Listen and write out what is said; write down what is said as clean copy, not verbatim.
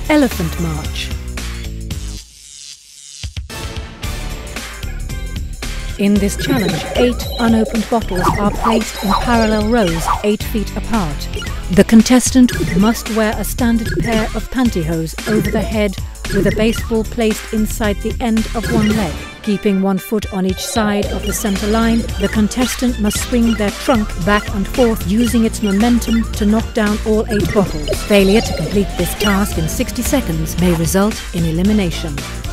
Elephant March. In this challenge, 8 unopened bottles are placed in parallel rows 8 feet apart. The contestant must wear a standard pair of pantyhose over the head with a baseball placed inside the end of one leg. Keeping one foot on each side of the center line, the contestant must swing their trunk back and forth using its momentum to knock down all 8 bottles. Failure to complete this task in 60 seconds may result in elimination.